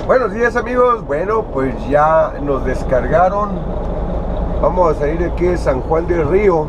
Buenos días, amigos. Bueno, pues ya nos descargaron. Vamos a salir de aquí de San Juan del Río.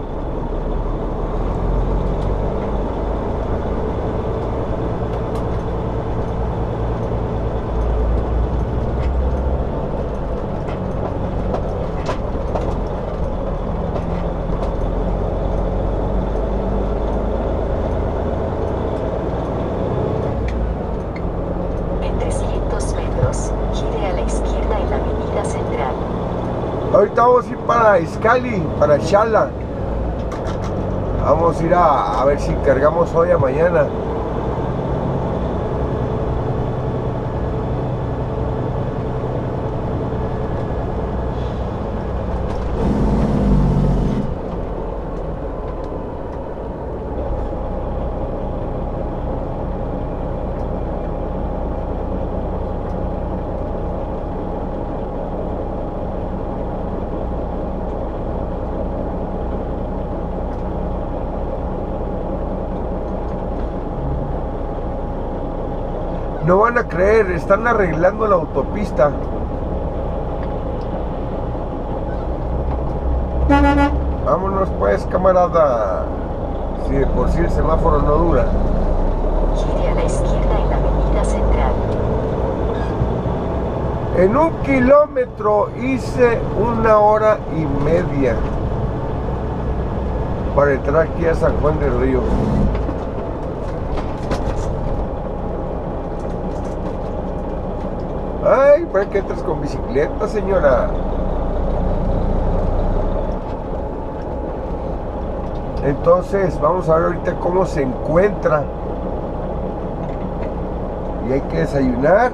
Ahorita vamos a ir para Izcalli, para Xala. Vamos a ir a ver si cargamos hoy a mañana. No van a creer, están arreglando la autopista. Vámonos pues, camarada. Si de por sí el semáforo no dura. Gire a la izquierda en la avenida Central. En 1 kilómetro hice 1 hora y media para entrar aquí a San Juan del Río. Ay, ¿para qué entras con bicicleta, señora? Entonces, vamos a ver ahorita cómo se encuentra. Y hay que desayunar.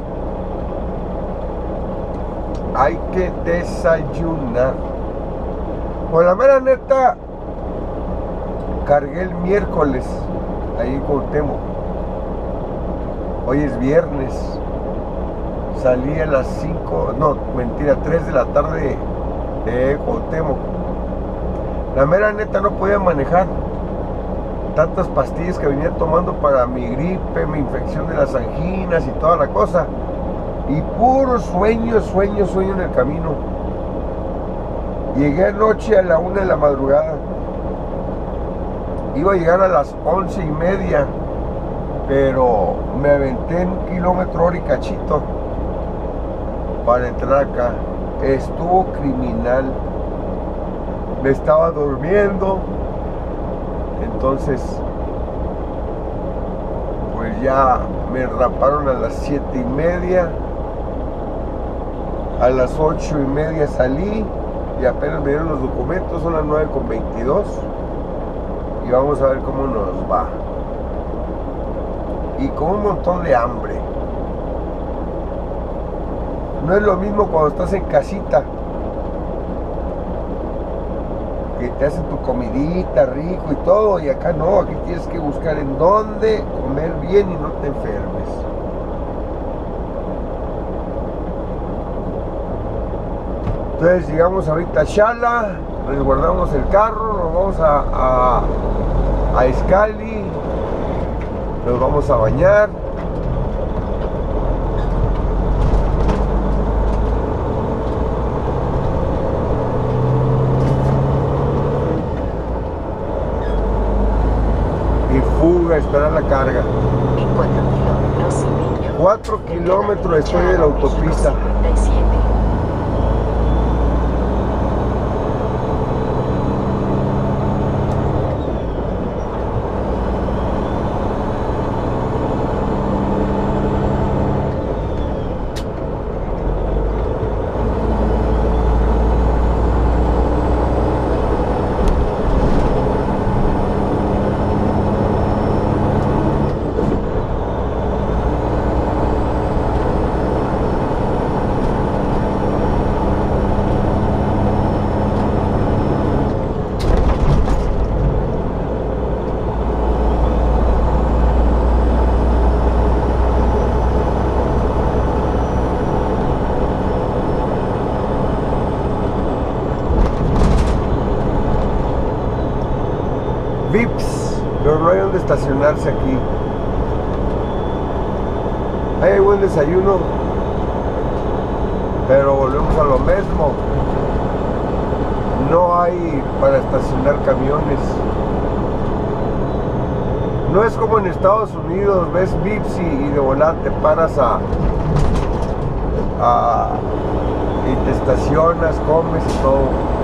Hay que desayunar. Pues la mera neta, cargué el miércoles ahí en Cuauhtémoc. Hoy es viernes. Salí a las 3 de la tarde de Cuauhtémoc. La mera neta no podía manejar. Tantas pastillas que venía tomando para mi gripe, mi infección de las anginas y toda la cosa. Y puro sueño en el camino. Llegué anoche a la 1 de la madrugada. Iba a llegar a las 11:30, pero me aventé en 1 kilómetro hora y cachito para entrar acá. Estuvo criminal. Me estaba durmiendo. Entonces, pues ya me raparon a las 7:30. A las 8:30 salí y apenas me dieron los documentos. Son las 9:22 y vamos a ver cómo nos va. Y con un montón de hambre. No es lo mismo cuando estás en casita, que te hacen tu comidita rico y todo, y acá no, aquí tienes que buscar en dónde comer bien y no te enfermes. Entonces llegamos ahorita a Xala, resguardamos el carro, nos vamos a Izcalli, nos vamos a bañar. A esperar la carga. En 4,5 kilómetros. 4 kilómetros estoy de la autopista. 57. Vips, pero no hay donde estacionarse aquí. Hay buen desayuno. pero volvemos a lo mismo. No hay para estacionar camiones. No es como en Estados Unidos, ves Vips y de volante paras y te estacionas, comes y todo.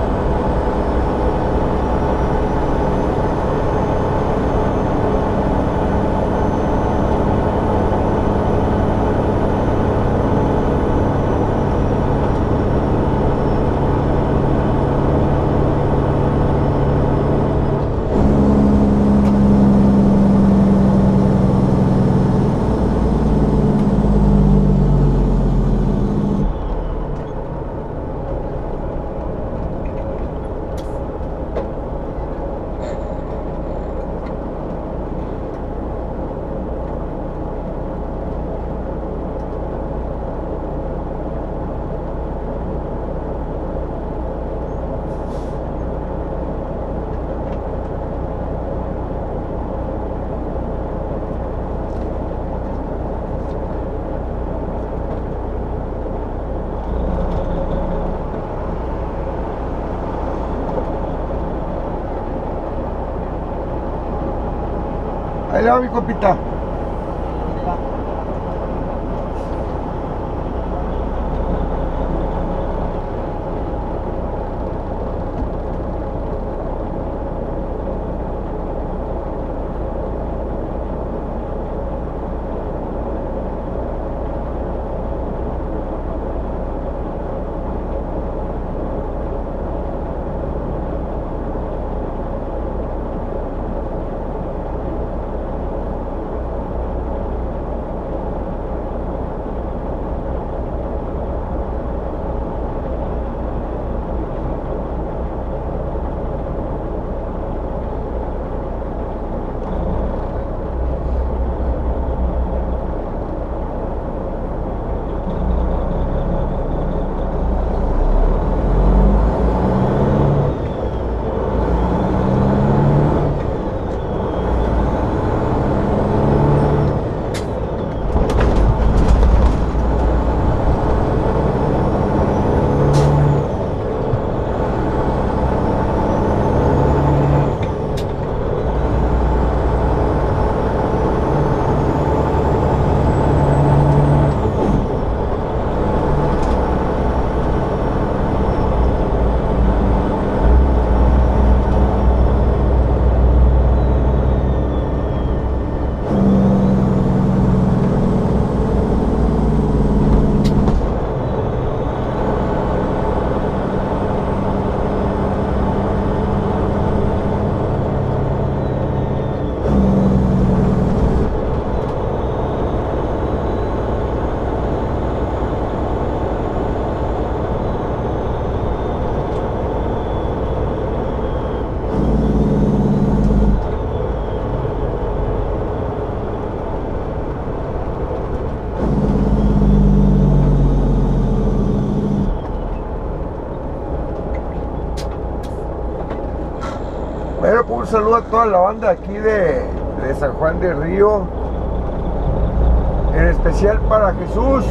Ahí le va mi copita. Bueno, pues un saludo a toda la banda aquí de San Juan del Río, en especial para Jesús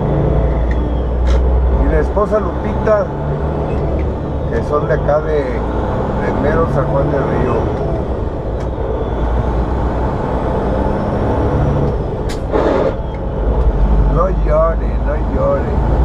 y la esposa Lupita, que son de acá de mero San Juan del Río. No llore, no llore.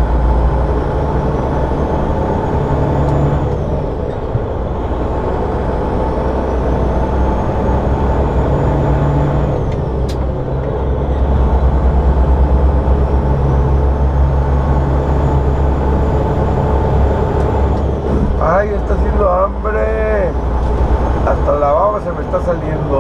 Ay, está haciendo hambre. Hasta la baba se me está saliendo.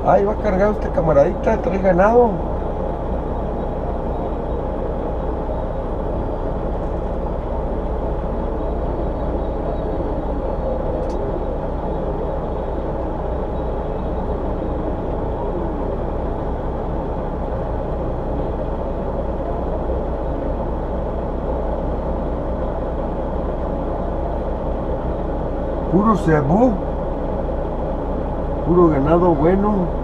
Ahí va cargado este camaradita, trae ganado. Puro cebú, puro ganado bueno.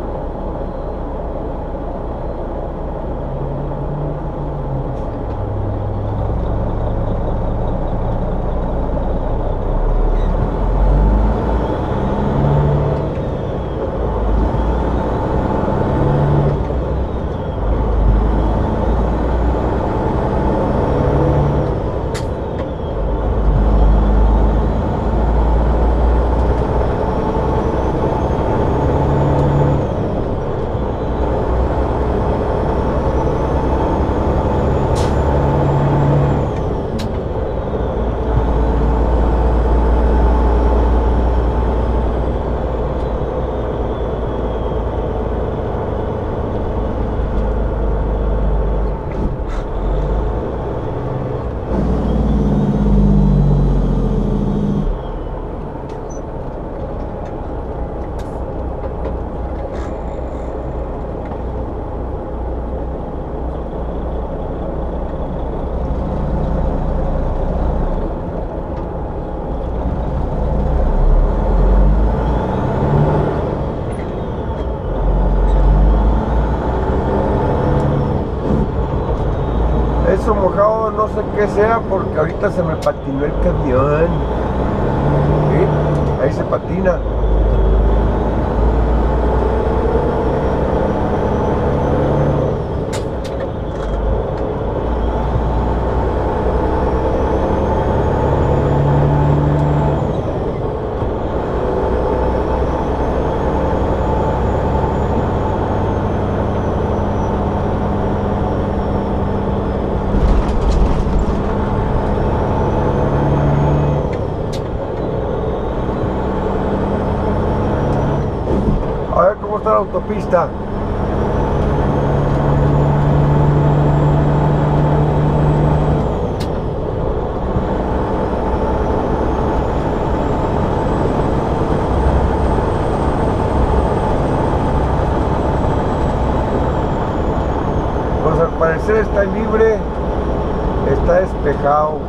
Eso mojado no sé qué sea porque ahorita se me patinó el camión. ¿Sí? Ahí se patina. A ver cómo está la autopista. Pues al parecer está libre, está despejado.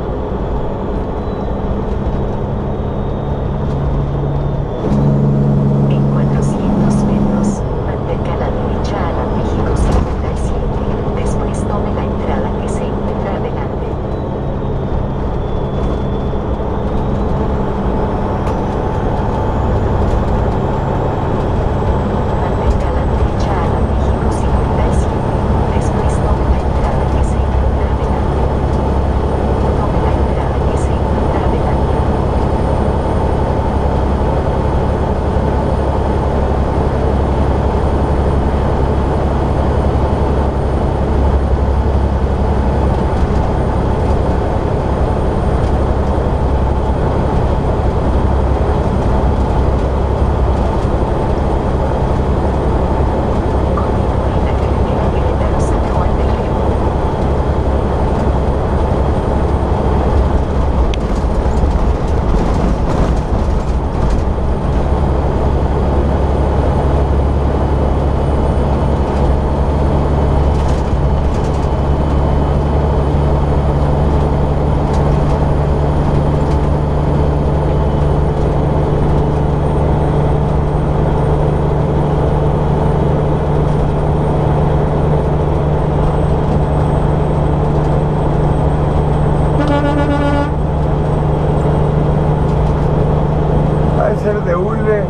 Ser de hule.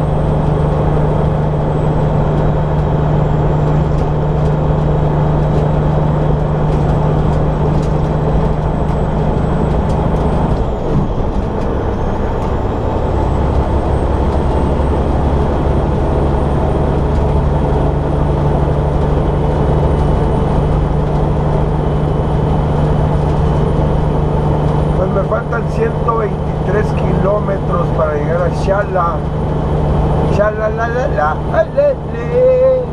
Pues me faltan 123 kilómetros para llegar a Xala. la, alele.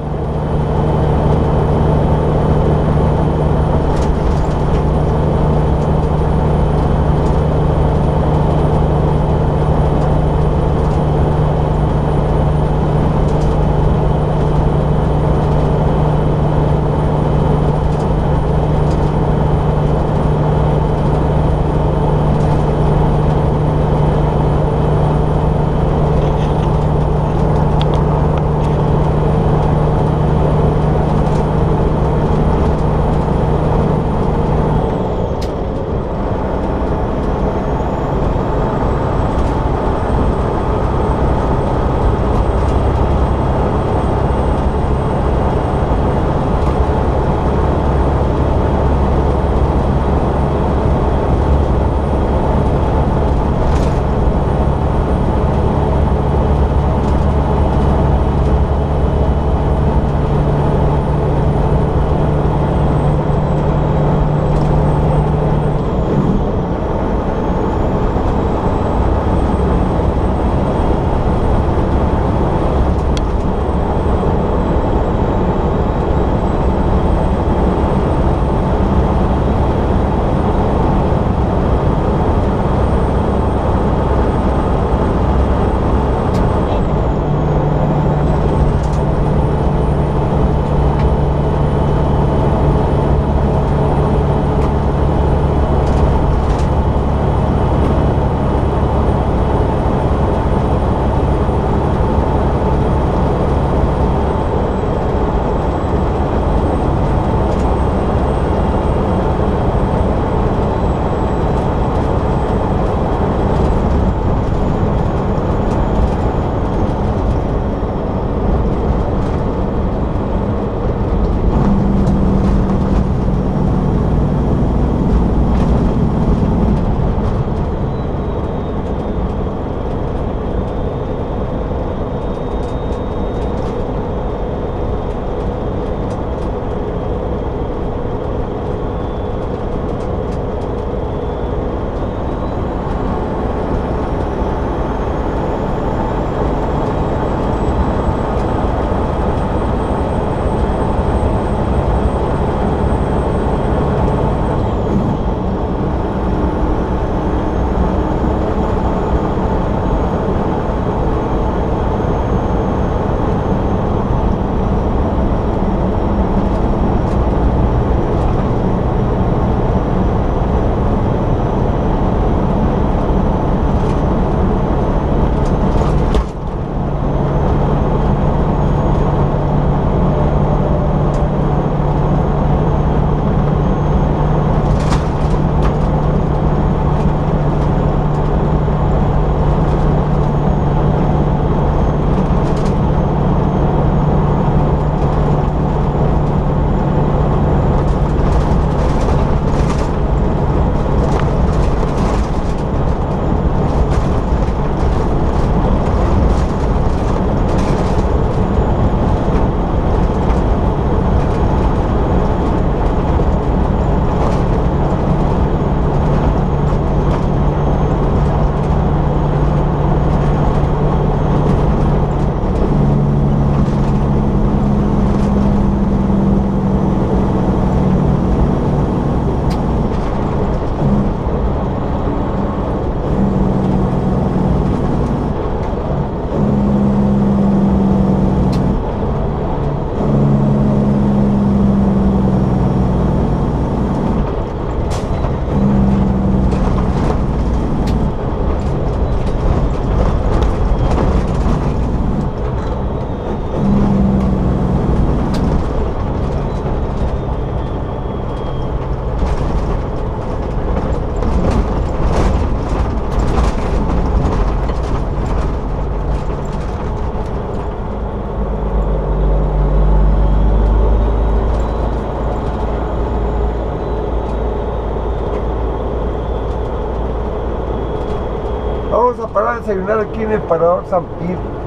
Vamos a parar a desayunar aquí en el Parador San Pir.